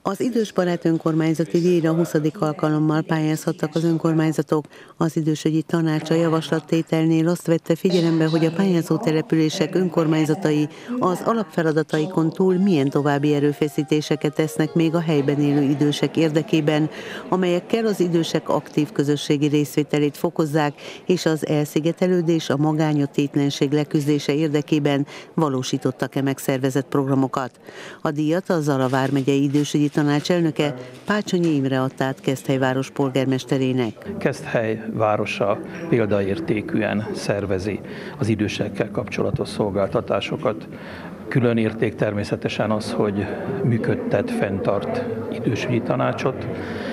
Az idősbarát önkormányzati díjra 20. alkalommal pályázhattak az önkormányzatok. Az idősügyi tanács a javaslattételnél azt vette figyelembe, hogy a pályázó települések önkormányzatai az alapfeladataikon túl milyen további erőfeszítéseket tesznek még a helyben élő idősek érdekében, amelyekkel az idősek aktív közösségi részvételét fokozzák, és az elszigetelődés, a magány, a tétlenség leküzdése érdekében valósítottak-e megszervezett programokat. A díjat a Zala vármegyei idősügyi tanács elnöke, Pácsonyi Imre adta át Keszthely város polgármesterének. Keszthely városa példaértékűen szervezi az idősekkel kapcsolatos szolgáltatásokat. Külön érték természetesen az, hogy működtet, fenntart idősügyi tanácsot,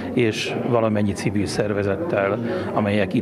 és valamennyi civil szervezettel, amelyek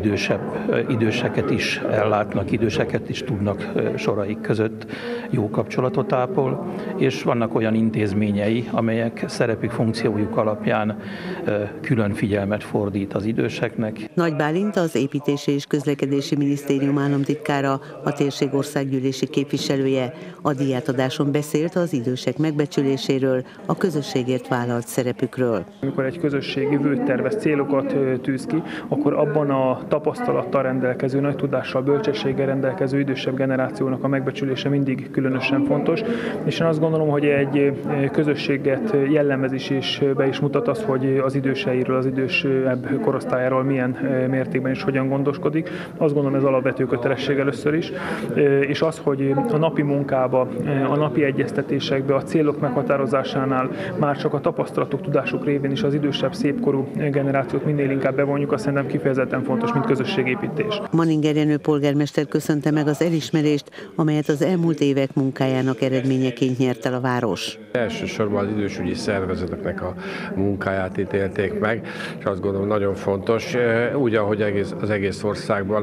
időseket is ellátnak, időseket is tudnak soraik között jó kapcsolatot ápol, és vannak olyan intézményei, amelyek szerepük, funkciójuk alapján külön figyelmet fordít az időseknek. Nagy Bálint, az Építési és Közlekedési Minisztérium államtitkára, a térség országgyűlési képviselője a díjátadáson beszélt az idősek megbecsüléséről, a közösségért vállalt szerepükről. Amikor egy közösség jövőt tervez, célokat tűz ki, akkor abban a tapasztalattal rendelkező, nagy tudással, bölcsességgel rendelkező idősebb generációnak a megbecsülése mindig különösen fontos, és én azt gondolom, hogy egy közösséget jellemez is és be is mutat az, hogy az időseiről, az idősebb korosztályáról milyen mértékben és hogyan gondoskodik. Azt gondolom, ez alapvető kötelesség először is, és az, hogy a napi munkába, a napi egyeztetésekbe, a célok meghatározásánál már csak a tapasztalatok, tudásuk révén is az idősebb, szépkorú generációt minél inkább bevonjuk, azt szerintem kifejezetten fontos, mint közösségépítés. Manninger Jenő polgármester köszönte meg az elismerést, amelyet az elmúlt évek munkájának eredményeként nyert el a város. Elsősorban az idősügyi szervezeteknek a munkáját ítélték meg, és azt gondolom nagyon fontos, úgy, ahogy az egész országban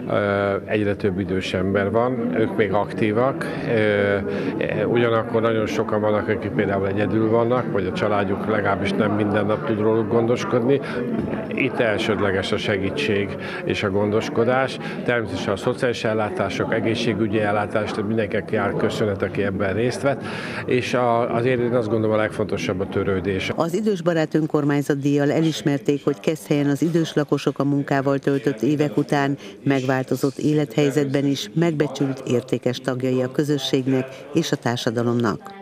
egyre több idős ember van, ők még aktívak, ugyanakkor nagyon sokan vannak, akik például egyedül vannak, vagy a családjuk legalábbis nem minden nap tud róluk gondoskodni. Itt elsődleges a segítség és a gondoskodás. Természetesen a szociális ellátások, egészségügyi ellátás, tehát mindenkinek jár köszönet, aki ebben részt vett, és azért én azt gondolom a legfontosabb a törődés. Az idősbarát önkormányzat díjjal elismerték, hogy Keszthelyen az idős lakosok a munkával töltött évek után megváltozott élethelyzetben is megbecsült, értékes tagjai a közösségnek és a társadalomnak.